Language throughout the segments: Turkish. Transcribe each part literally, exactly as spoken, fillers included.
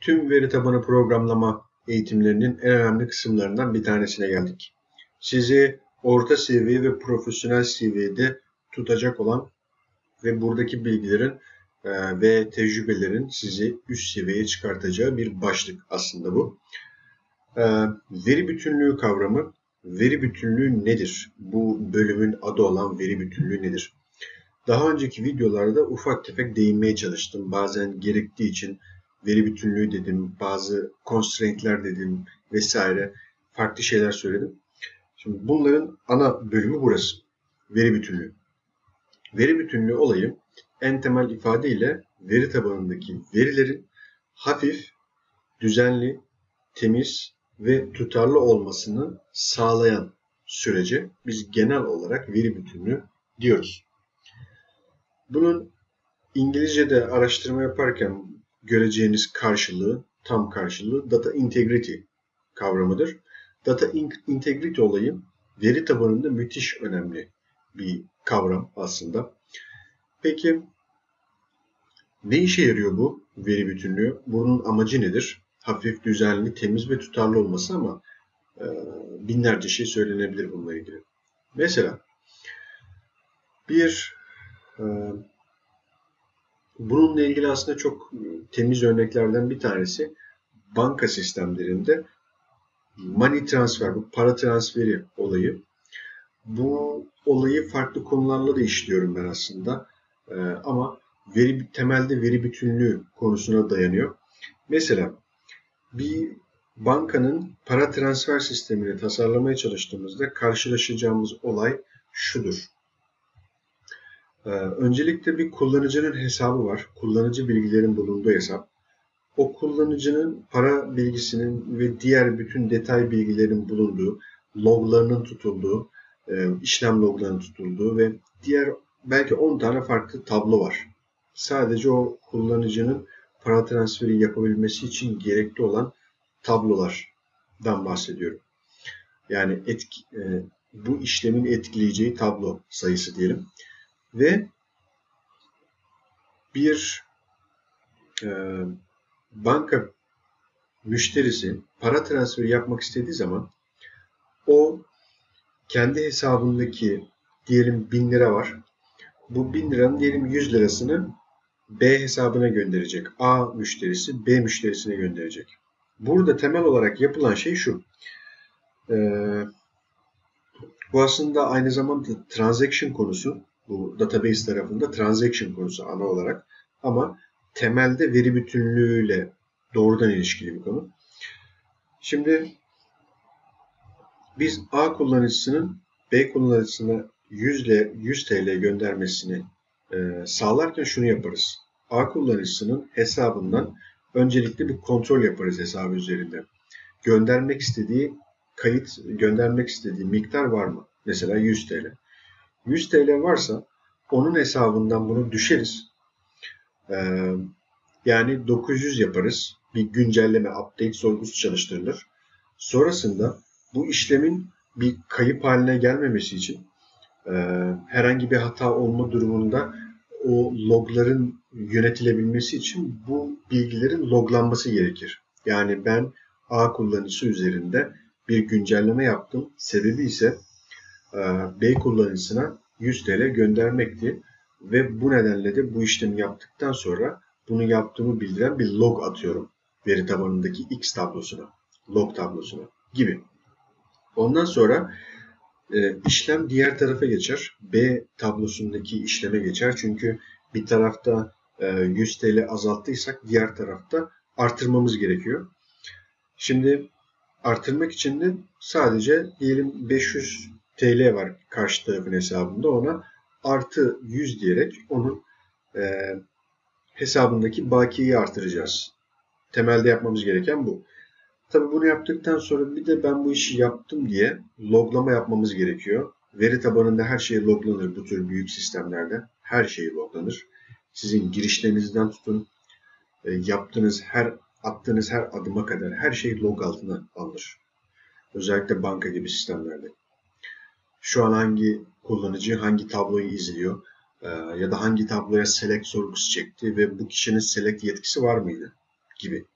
Tüm veri tabanı programlama eğitimlerinin en önemli kısımlarından bir tanesine geldik. Sizi orta seviye ve profesyonel seviyede tutacak olan ve buradaki bilgilerin e, ve tecrübelerin sizi üst seviyeye çıkartacağı bir başlık aslında bu. E, veri bütünlüğü kavramı, veri bütünlüğü nedir? Bu bölümün adı olan veri bütünlüğü nedir? Daha önceki videolarda ufak tefek değinmeye çalıştım. Bazen gerektiği için veri bütünlüğü dedim, bazı constraint'ler dedim vesaire. Farklı şeyler söyledim. Şimdi bunların ana bölümü burası. Veri bütünlüğü. Veri bütünlüğü olayı en temel ifadeyle veri tabanındaki verilerin hafif, düzenli, temiz ve tutarlı olmasını sağlayan sürece biz genel olarak veri bütünlüğü diyoruz. Bunun İngilizce'de araştırma yaparken göreceğiniz karşılığı, tam karşılığı data integrity kavramıdır. Data integrity olayı veri tabanında müthiş önemli bir kavram aslında. Peki ne işe yarıyor bu veri bütünlüğü? Bunun amacı nedir? Hafif, düzenli, temiz ve tutarlı olması ama e, binlerce şey söylenebilir bununla ilgili. Mesela bir e, bununla ilgili aslında çok temiz örneklerden bir tanesi banka sistemlerinde money transfer, bu para transferi olayı. Bu olayı farklı konularla da işliyorum ben aslında. Ee, ama veri temelde veri bütünlüğü konusuna dayanıyor. Mesela bir bankanın para transfer sistemini tasarlamaya çalıştığımızda karşılaşacağımız olay şudur. Ee, öncelikle bir kullanıcının hesabı var. Kullanıcı bilgilerin bulunduğu hesap. O kullanıcının para bilgisinin ve diğer bütün detay bilgilerin bulunduğu, loglarının tutulduğu, işlem loglarının tutulduğu ve diğer belki on tane farklı tablo var. Sadece o kullanıcının para transferi yapabilmesi için gerekli olan tablolardan bahsediyorum. Yani etki, bu işlemin etkileyeceği tablo sayısı diyelim. Ve bir e, banka müşterisi para transferi yapmak istediği zaman o kendi hesabındaki diyelim bin lira var. Bu bin liranın diyelim yüz lirasını B hesabına gönderecek. A müşterisi B müşterisine gönderecek. Burada temel olarak yapılan şey şu. Ee, bu aslında aynı zamanda transaction konusu. Bu database tarafında transaction konusu ana olarak. Ama temelde veri bütünlüğüyle doğrudan ilişkili bir konu. Şimdi biz A kullanıcısının B kullanıcısına yüz T L göndermesini e, sağlarken şunu yaparız. A kullanıcısının hesabından öncelikle bir kontrol yaparız hesabı üzerinde. Göndermek istediği kayıt, göndermek istediği miktar var mı? Mesela yüz T L. yüz T L varsa onun hesabından bunu düşeriz. Ee, yani dokuz yüz yaparız. Bir güncelleme, update sorgusu çalıştırılır. Sonrasında bu işlemin bir kayıp haline gelmemesi için e, herhangi bir hata olma durumunda o logların yönetilebilmesi için bu bilgilerin loglanması gerekir. Yani ben A kullanıcısı üzerinde bir güncelleme yaptım. Sebebi ise e, B kullanıcısına yüz T L göndermekti. Ve bu nedenle de bu işlemi yaptıktan sonra bunu yaptığımı bildiren bir log atıyorum veri tabanındaki X tablosuna, log tablosuna gibi. Ondan sonra e, işlem diğer tarafa geçer. B tablosundaki işleme geçer. Çünkü bir tarafta e, yüz T L azalttıysak diğer tarafta artırmamız gerekiyor. Şimdi artırmak için de sadece diyelim beş yüz T L var karşı tarafın hesabında, ona artı yüz diyerek onun e, hesabındaki bakiyeyi artıracağız. Temelde yapmamız gereken bu. Tabii bunu yaptıktan sonra bir de ben bu işi yaptım diye loglama yapmamız gerekiyor. Veri tabanında her şey loglanır bu tür büyük sistemlerde. Her şey loglanır. Sizin girişlerinizden tutun, yaptığınız her, attığınız her adıma kadar her şey log altına alınır. Özellikle banka gibi sistemlerde. Şu an hangi kullanıcı hangi tabloyu izliyor ya da hangi tabloya select sorgusu çekti ve bu kişinin select yetkisi var mıydı gibi.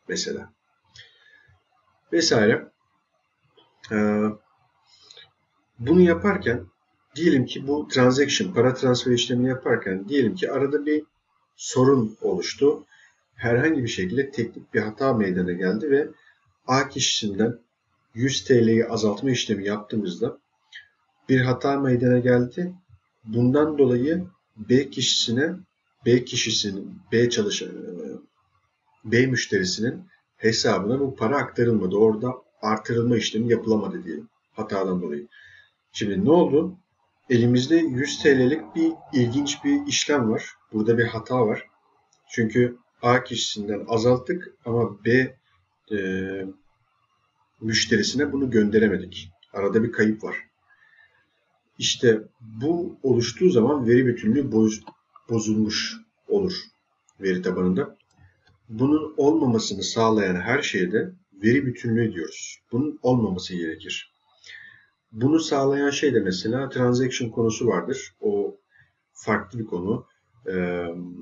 mesela. Vesaire. Ee, bunu yaparken diyelim ki bu transaction, para transfer işlemini yaparken diyelim ki arada bir sorun oluştu. Herhangi bir şekilde teknik bir hata meydana geldi ve A kişisinden yüz T L'yi azaltma işlemi yaptığımızda bir hata meydana geldi. Bundan dolayı B kişisine, B kişisinin, B çalışan, B müşterisinin hesabına bu para aktarılmadı. Orada artırılma işlemi yapılamadı diyelim. Hatadan dolayı. Şimdi ne oldu? Elimizde yüz T L'lik bir ilginç bir işlem var. Burada bir hata var. Çünkü A kişisinden azalttık ama B e, müşterisine bunu gönderemedik. Arada bir kayıp var. İşte bu oluştuğu zaman veri bütünlüğü boz, bozulmuş olur veri tabanında. Bunun olmamasını sağlayan her şeye de veri bütünlüğü diyoruz. Bunun olmaması gerekir. Bunu sağlayan şey de mesela transaction konusu vardır. O farklı bir konu. Ee,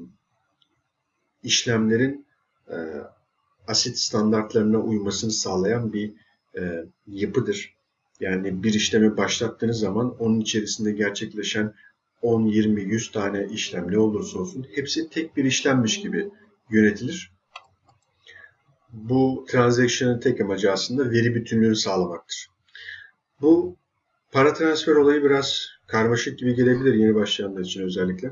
işlemlerin e, asit standartlarına uymasını sağlayan bir e, yapıdır. Yani bir işlemi başlattığınız zaman onun içerisinde gerçekleşen on, yirmi, yüz tane işlem ne olursa olsun hepsi tek bir işlemmiş gibi yönetilir. Bu transaction'ın tek amacı aslında veri bütünlüğünü sağlamaktır. Bu para transfer olayı biraz karmaşık gibi gelebilir yeni başlayanlar için özellikle.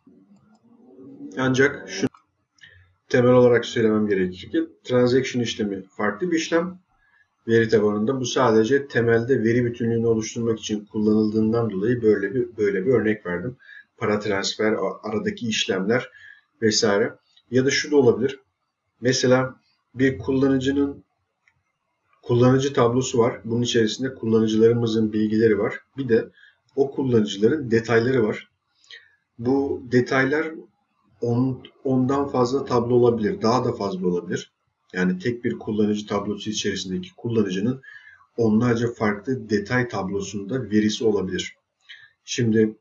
Ancak şu temel olarak söylemem gerekir ki transaction işlemi farklı bir işlem. Veri tabanında bu sadece temelde veri bütünlüğünü oluşturmak için kullanıldığından dolayı böyle bir böyle bir örnek verdim. Para transfer, aradaki işlemler vesaire. Ya da şu da olabilir. Mesela bir kullanıcının kullanıcı tablosu var. Bunun içerisinde kullanıcılarımızın bilgileri var. Bir de o kullanıcıların detayları var. Bu detaylar on, ondan fazla tablo olabilir. Daha da fazla olabilir. Yani tek bir kullanıcı tablosu içerisindeki kullanıcının onlarca farklı detay tablosunda verisi olabilir. Şimdi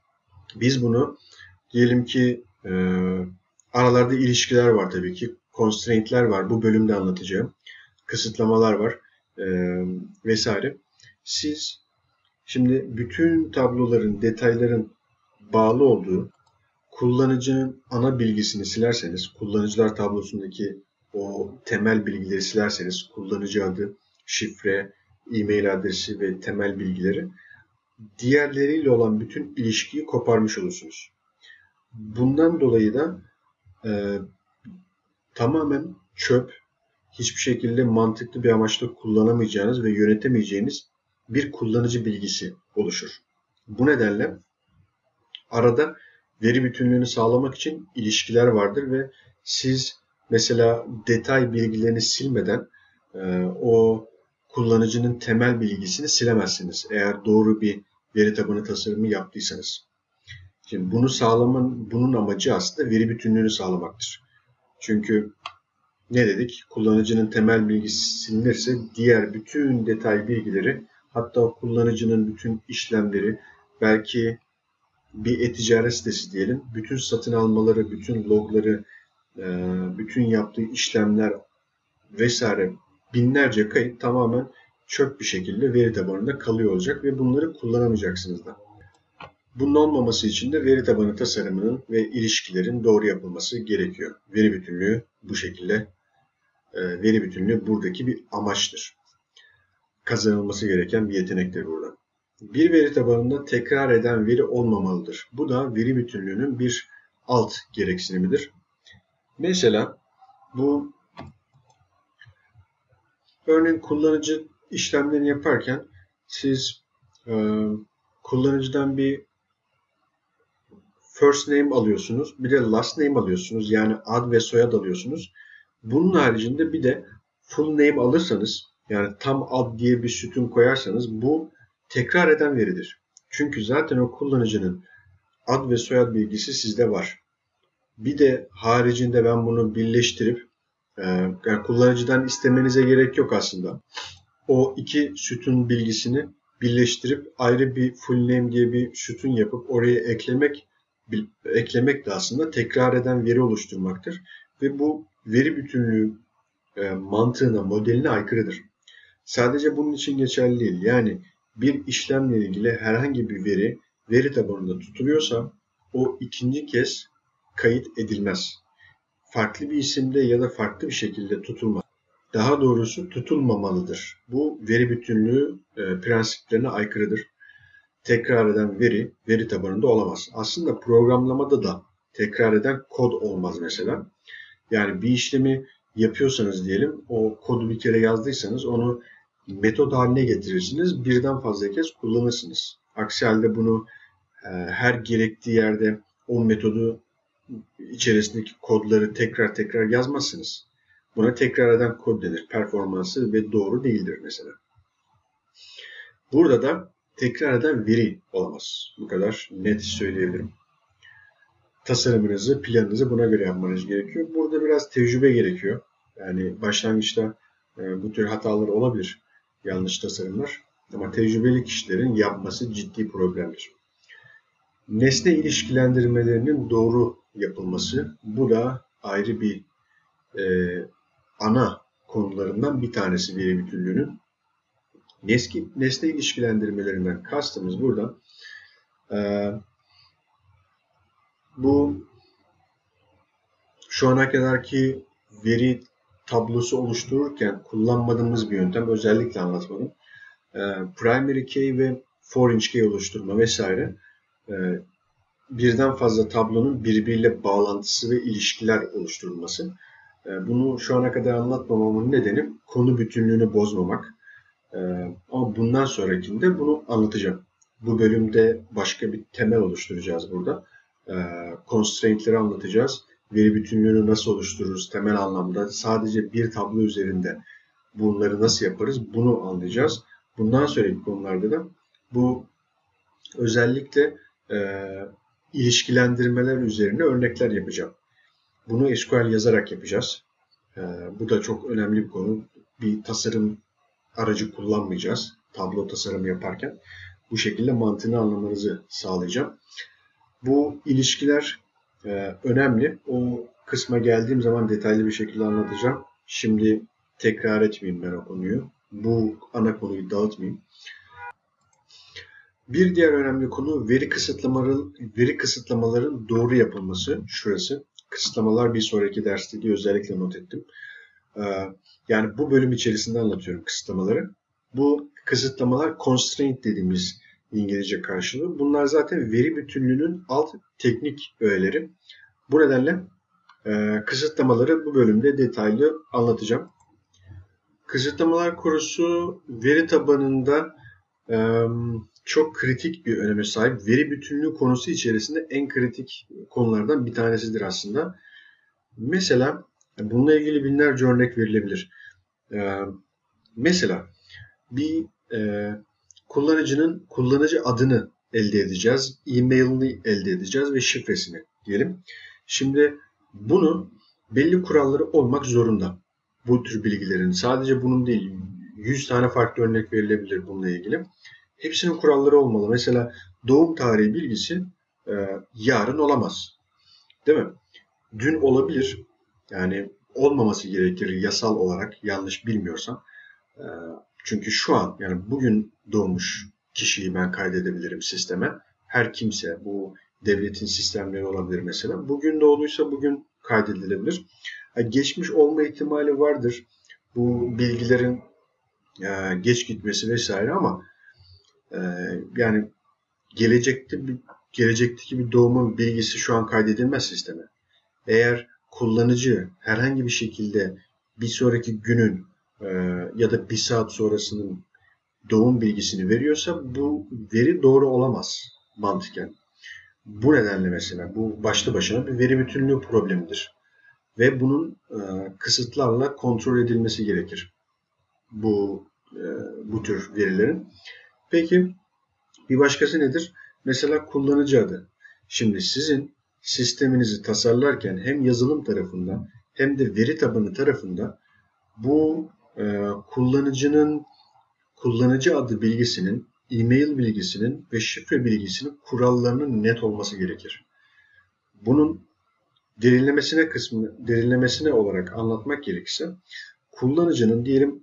biz bunu diyelim ki e, aralarda ilişkiler var tabii ki. Constraint'ler var. Bu bölümde anlatacağım. Kısıtlamalar var e, vesaire. Siz şimdi bütün tabloların, detayların bağlı olduğu kullanıcının ana bilgisini silerseniz, kullanıcılar tablosundaki o temel bilgileri silerseniz, kullanıcı adı, şifre, e-mail adresi ve temel bilgileri, diğerleriyle olan bütün ilişkiyi koparmış olursunuz. Bundan dolayı da e, tamamen çöp, hiçbir şekilde mantıklı bir amaçla kullanamayacağınız ve yönetemeyeceğiniz bir kullanıcı bilgisi oluşur. Bu nedenle arada veri bütünlüğünü sağlamak için ilişkiler vardır ve siz mesela detay bilgilerini silmeden e, o kullanıcının temel bilgisini silemezsiniz. Eğer doğru bir veri tabanı tasarımı yaptıysanız. Şimdi bunu sağlamanın, bunun amacı aslında veri bütünlüğünü sağlamaktır. Çünkü ne dedik? Kullanıcının temel bilgisi silinirse diğer bütün detay bilgileri, hatta o kullanıcının bütün işlemleri, belki bir e-ticaret sitesi diyelim, bütün satın almaları, bütün logları, bütün yaptığı işlemler vesaire binlerce kayıt tamamen çöp bir şekilde veri tabanında kalıyor olacak ve bunları kullanamayacaksınız da. Bunun olmaması için de veri tabanı tasarımının ve ilişkilerin doğru yapılması gerekiyor. Veri bütünlüğü bu şekilde, veri bütünlüğü buradaki bir amaçtır. Kazanılması gereken bir yetenektir burada. Bir veri tabanında tekrar eden veri olmamalıdır. Bu da veri bütünlüğünün bir alt gereksinimidir. Mesela bu örneğin kullanıcı işlemlerini yaparken siz e, kullanıcıdan bir first name alıyorsunuz, bir de last name alıyorsunuz. Yani ad ve soyad alıyorsunuz. Bunun haricinde bir de full name alırsanız, yani tam ad diye bir sütun koyarsanız bu tekrar eden veridir. Çünkü zaten o kullanıcının ad ve soyad bilgisi sizde var. Bir de haricinde ben bunu birleştirip e, yani kullanıcıdan istemenize gerek yok aslında. O iki sütun bilgisini birleştirip ayrı bir full name diye bir sütun yapıp oraya eklemek eklemek de aslında tekrar eden veri oluşturmaktır. Ve bu veri bütünlüğü e, mantığına, modeline aykırıdır. Sadece bunun için geçerli değil. Yani bir işlemle ilgili herhangi bir veri veri tabanında tutuluyorsa o ikinci kez kayıt edilmez. Farklı bir isimde ya da farklı bir şekilde tutulmaz. Daha doğrusu tutulmamalıdır. Bu veri bütünlüğü e, prensiplerine aykırıdır. Tekrar eden veri, veri tabanında olamaz. Aslında programlamada da tekrar eden kod olmaz mesela. Yani bir işlemi yapıyorsanız diyelim, o kodu bir kere yazdıysanız onu metot haline getirirsiniz. Birden fazla kez kullanırsınız. Aksi halde bunu e, her gerektiği yerde o metodu içerisindeki kodları tekrar tekrar yazmazsınız. Buna tekrar eden kod denir. Performansı ve doğru değildir mesela. Burada da tekrar eden veri olamaz. Bu kadar net söyleyebilirim. Tasarımınızı, planınızı buna göre yapmanız gerekiyor. Burada biraz tecrübe gerekiyor. Yani başlangıçta e, bu tür hatalar olabilir. Yanlış tasarımlar. Ama tecrübeli kişilerin yapması ciddi problemdir. Nesne ilişkilendirmelerinin doğru yapılması. Bu da ayrı bir e, ana konularından bir tanesi veri bütünlüğünün. Nesne, nesne ilişkilendirmelerinden kastımız burada e, bu şu ana kadarki veri tablosu oluştururken kullanmadığımız bir yöntem, özellikle anlatmadım. E, primary key ve foreign key oluşturma vesaire. E, birden fazla tablonun birbiriyle bağlantısı ve ilişkiler oluşturulması. E, bunu şu ana kadar anlatmamamın nedeni konu bütünlüğünü bozmamak. E, ama bundan sonrakinde bunu anlatacağım. Bu bölümde başka bir temel oluşturacağız burada. E, constraint'leri anlatacağız. Veri bütünlüğünü nasıl oluştururuz temel anlamda, sadece bir tablo üzerinde bunları nasıl yaparız bunu anlayacağız. Bundan sonraki konularda da bu özellikle e, ilişkilendirmeler üzerine örnekler yapacağım. Bunu S Q L yazarak yapacağız. E, bu da çok önemli bir konu. Bir tasarım aracı kullanmayacağız tablo tasarımı yaparken. Bu şekilde mantığını anlamanızı sağlayacağım. Bu ilişkiler e, önemli. O kısma geldiğim zaman detaylı bir şekilde anlatacağım. Şimdi tekrar etmeyeyim ben o konuyu. Bu ana konuyu dağıtmayayım. Bir diğer önemli konu veri kısıtlamaları, veri kısıtlamaların doğru yapılması. Şurası. Kısıtlamalar bir sonraki derste diye özellikle not ettim. Ee, yani bu bölüm içerisinde anlatıyorum kısıtlamaları. Bu kısıtlamalar constraint dediğimiz İngilizce karşılığı. Bunlar zaten veri bütünlüğünün alt teknik öğeleri. Bu nedenle e, kısıtlamaları bu bölümde detaylı anlatacağım. Kısıtlamalar konusu veri tabanında e, çok kritik bir öneme sahip. Veri bütünlüğü konusu içerisinde en kritik konulardan bir tanesidir aslında. Mesela bununla ilgili binlerce örnek verilebilir. E, mesela bir e, kullanıcının kullanıcı adını elde edeceğiz, e-mailini elde edeceğiz ve şifresini diyelim. Şimdi bunu belli kuralları olmak zorunda. Bu tür bilgilerin sadece bunun değil, yüz tane farklı örnek verilebilir bununla ilgili. Hepsinin kuralları olmalı. Mesela doğum tarihi bilgisi e, yarın olamaz. Değil mi? Dün olabilir. Yani olmaması gerekir yasal olarak, yanlış bilmiyorsam. E, çünkü şu an, yani bugün doğmuş kişiyi ben kaydedebilirim sisteme. Her kimse, bu devletin sistemleri olabilir mesela. Bugün doğduysa bugün kaydedilebilir. Yani geçmiş olma ihtimali vardır. Bu bilgilerin e, geç gitmesi vesaire, ama e, yani gelecekte bir gelecekteki bir doğumun bilgisi şu an kaydedilmez sisteme. Eğer kullanıcı herhangi bir şekilde bir sonraki günün e, ya da bir saat sonrasının doğum bilgisini veriyorsa bu veri doğru olamaz mantıken. Bu nedenle mesela bu başlı başına bir veri bütünlüğü problemidir. Ve bunun e, kısıtlarla kontrol edilmesi gerekir. Bu e, bu tür verilerin. Peki bir başkası nedir? Mesela kullanıcı adı. Şimdi sizin sisteminizi tasarlarken hem yazılım tarafında hem de veri tabanı tarafında bu e, kullanıcının kullanıcı adı bilgisinin, e-mail bilgisinin ve şifre bilgisinin kurallarının net olması gerekir. Bunun derinlemesine kısmı, derinlemesine olarak anlatmak gerekirse, kullanıcının diyelim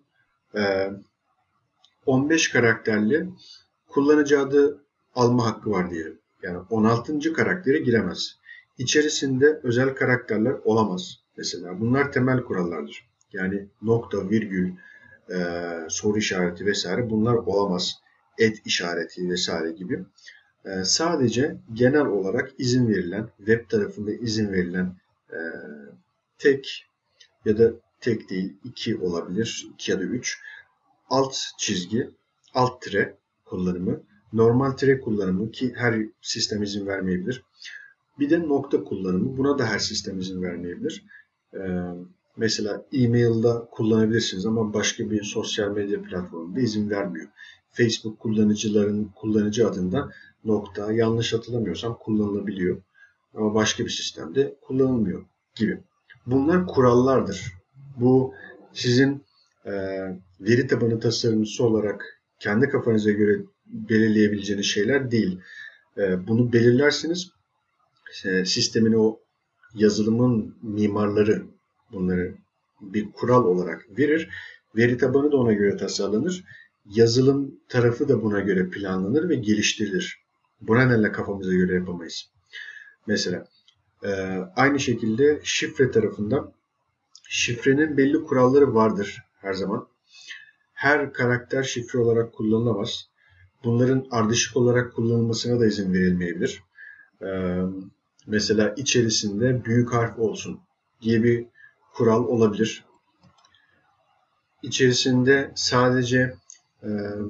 on beş karakterli kullanıcı adı alma hakkı var diyelim. Yani on altıncı karaktere giremez. İçerisinde özel karakterler olamaz. Mesela bunlar temel kurallardır. Yani nokta, virgül, e, soru işareti vesaire bunlar olamaz. Et işareti vesaire gibi. E, sadece genel olarak izin verilen, web tarafında izin verilen e, tek ya da tek değil iki olabilir, iki ya da üç alt çizgi, alt tire kullanımı, normal tire kullanımı ki her sistem izin vermeyebilir. Bir de nokta kullanımı. Buna da her sistem izin vermeyebilir. Ee, mesela e-mail'da kullanabilirsiniz ama başka bir sosyal medya platformunda izin vermiyor. Facebook kullanıcıların kullanıcı adında nokta yanlış hatırlamıyorsam kullanılabiliyor. Ama başka bir sistemde kullanılmıyor gibi. Bunlar kurallardır. Bu sizin e, veri tabanı tasarımcısı olarak kendi kafanıza göre belirleyebileceğiniz şeyler değil. E, bunu belirlersiniz. E, sistemin o yazılımın mimarları bunları bir kural olarak verir. Veri tabanı da ona göre tasarlanır. Yazılım tarafı da buna göre planlanır ve geliştirilir. Bu nedenle kafamıza göre yapamayız. Mesela e, aynı şekilde şifre tarafında şifrenin belli kuralları vardır her zaman. Her karakter şifre olarak kullanılamaz. Bunların ardışık olarak kullanılmasına da izin verilmeyebilir. Ee, mesela içerisinde büyük harf olsun diye bir kural olabilir. İçerisinde sadece e,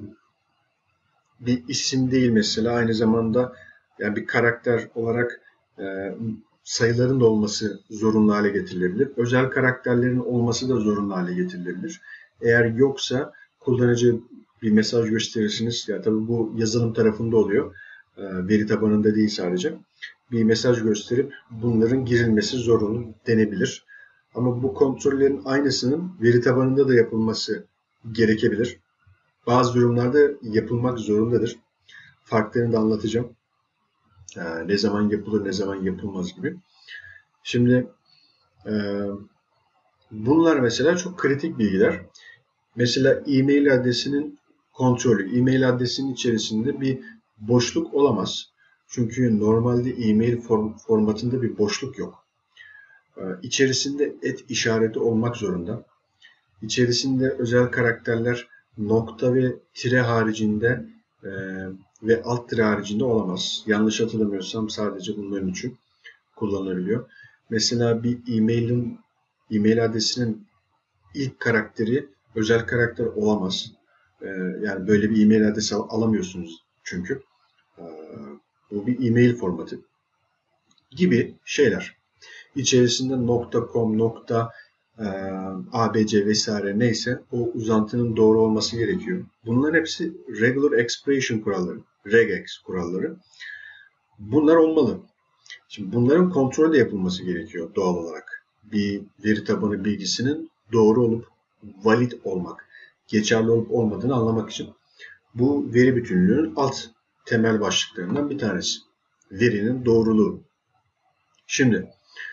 bir isim değil mesela aynı zamanda yani bir karakter olarak e, sayıların da olması zorunlu hale getirilebilir. Özel karakterlerin olması da zorunlu hale getirilebilir. Eğer yoksa kullanıcı bir mesaj gösterirsiniz. Ya tabii bu yazılım tarafında oluyor. E, veri tabanında değil sadece. Bir mesaj gösterip bunların girilmesi zorunlu denebilir. Ama bu kontrollerin aynısının veri tabanında da yapılması gerekebilir. Bazı durumlarda yapılmak zorundadır. Farklarını da anlatacağım. Ee, ne zaman yapılır, ne zaman yapılmaz gibi. Şimdi e, bunlar mesela çok kritik bilgiler. Mesela e-mail adresinin kontrolü. E-mail adresinin içerisinde bir boşluk olamaz. Çünkü normalde e-mail form, formatında bir boşluk yok. Ee, içerisinde et işareti olmak zorunda. İçerisinde özel karakterler nokta ve tire haricinde e, ve alt tire haricinde olamaz. Yanlış hatırlamıyorsam sadece bunların için kullanılabiliyor. Mesela bir e-mail'in e-mail adresinin ilk karakteri özel karakter olamaz. E, yani böyle bir e-mail adresi al- alamıyorsunuz çünkü. E, bu bir e-mail formatı gibi şeyler. İçerisinde .com, e, .abc vesaire neyse o uzantının doğru olması gerekiyor. Bunların hepsi regular expression kuralları, regex kuralları. Bunlar olmalı. Şimdi bunların kontrolü de yapılması gerekiyor doğal olarak. Bir veri tabanı bilgisinin doğru olup valid olmak, geçerli olup olmadığını anlamak için. Bu veri bütünlüğünün alt temel başlıklarından bir tanesi. Verinin doğruluğu. Şimdi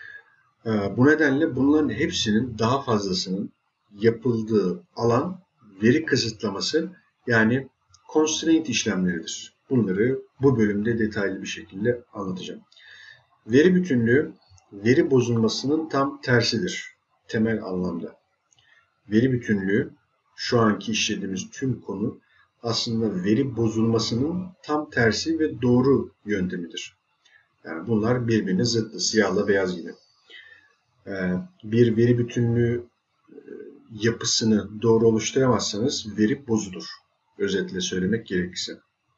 bu nedenle bunların hepsinin daha fazlasının yapıldığı alan veri kısıtlaması yani constraint işlemleridir. Bunları bu bölümde detaylı bir şekilde anlatacağım. Veri bütünlüğü veri bozulmasının tam tersidir temel anlamda. Veri bütünlüğü şu anki işlediğimiz tüm konu aslında veri bozulmasının tam tersi ve doğru yöntemidir. Yani bunlar birbirine zıttı, siyahla beyaz gibi. Bir veri bütünlüğü yapısını doğru oluşturamazsanız veri bozulur. Özetle söylemek gerekirse.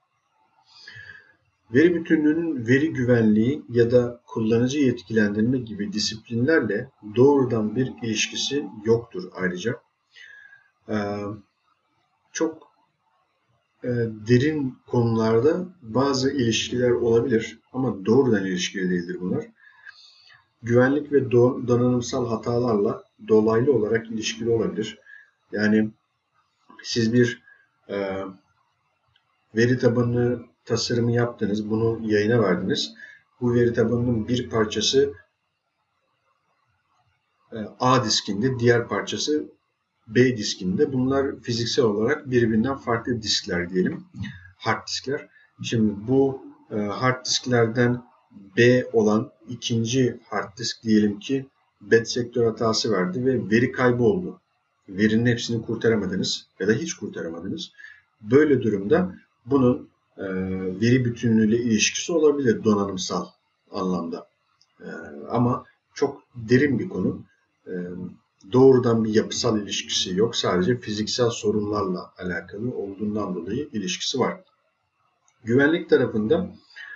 Veri bütünlüğünün veri güvenliği ya da kullanıcı yetkilendirme gibi disiplinlerle doğrudan bir ilişkisi yoktur ayrıca. Çok derin konularda bazı ilişkiler olabilir ama doğrudan ilişkili değildir bunlar. Güvenlik ve donanımsal hatalarla dolaylı olarak ilişkili olabilir. Yani siz bir e, veri tabanı tasarımı yaptınız, bunu yayına verdiniz. Bu veri tabanının bir parçası e, A diskinde, diğer parçası B diskinde. Bunlar fiziksel olarak birbirinden farklı diskler diyelim. Hard diskler. Şimdi bu e, hard disklerden B olan ikinci hard disk diyelim ki bed sektör hatası verdi ve veri kaybı oldu. Verinin hepsini kurtaramadınız ya da hiç kurtaramadınız. Böyle durumda bunun e, veri bütünlüğüyle ilişkisi olabilir donanımsal anlamda. E, ama çok derin bir konu. E, doğrudan bir yapısal ilişkisi yok. Sadece fiziksel sorunlarla alakalı olduğundan dolayı ilişkisi var. Güvenlik tarafında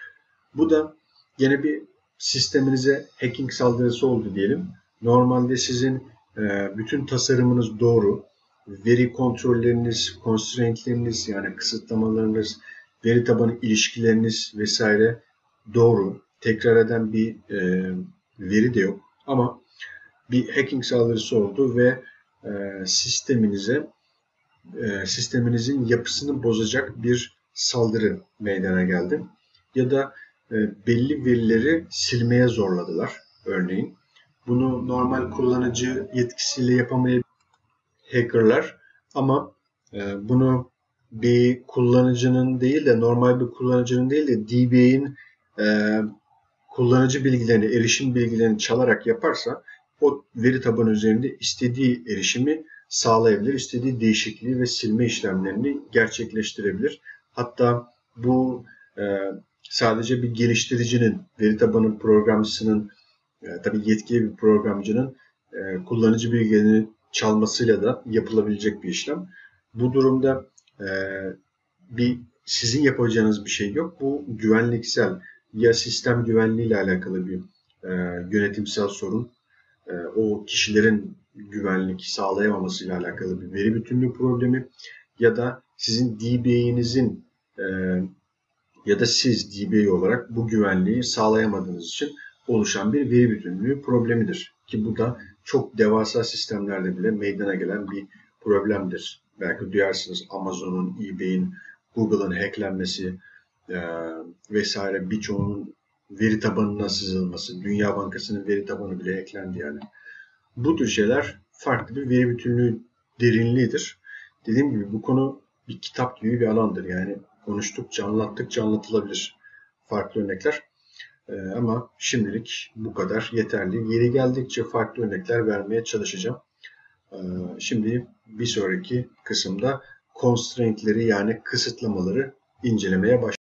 bu da yine bir sisteminize hacking saldırısı oldu diyelim. Normalde sizin e, bütün tasarımınız doğru. Veri kontrolleriniz, constraintleriniz yani kısıtlamalarınız, veri tabanı ilişkileriniz vesaire doğru. Tekrar eden bir e, veri de yok. Ama bir hacking saldırısı oldu ve e, sisteminize e, sisteminizin yapısını bozacak bir saldırı meydana geldi. Ya da e, belli verileri silmeye zorladılar örneğin. Bunu normal kullanıcı yetkisiyle yapamayabilir hackerlar ama e, bunu bir kullanıcının değil de normal bir kullanıcının değil de D B A'in e, kullanıcı bilgilerini, erişim bilgilerini çalarak yaparsa o veri tabanı üzerinde istediği erişimi sağlayabilir, istediği değişikliği ve silme işlemlerini gerçekleştirebilir. Hatta bu e, sadece bir geliştiricinin, veri tabanı programcısının, e, tabii yetkili bir programcının e, kullanıcı bilgilerini çalmasıyla da yapılabilecek bir işlem. Bu durumda e, bir sizin yapacağınız bir şey yok. Bu güvenliksel ya sistem güvenliği ile alakalı bir e, yönetimsel sorun, e, o kişilerin güvenlik sağlayamaması ile alakalı bir veri bütünlüğü problemi ya da sizin D B A'nizin e, ya da siz D B A olarak bu güvenliği sağlayamadığınız için oluşan bir veri bütünlüğü problemidir. Ki bu da çok devasa sistemlerde bile meydana gelen bir problemdir. Belki duyarsınız Amazon'un, eBay'in, Google'ın hacklenmesi e, vesaire birçoğunun veri tabanına sızılması, Dünya Bankası'nın veri tabanı bile hacklendi yani. Bu tür şeyler farklı bir veri bütünlüğü derinliğidir. Dediğim gibi bu konu bir kitap gibi bir alandır. Yani konuştukça, anlattıkça anlatılabilir farklı örnekler. Ee, ama şimdilik bu kadar yeterli. Yeri geldikçe farklı örnekler vermeye çalışacağım. Ee, şimdi bir sonraki kısımda constraint'leri yani kısıtlamaları incelemeye başlayacağız.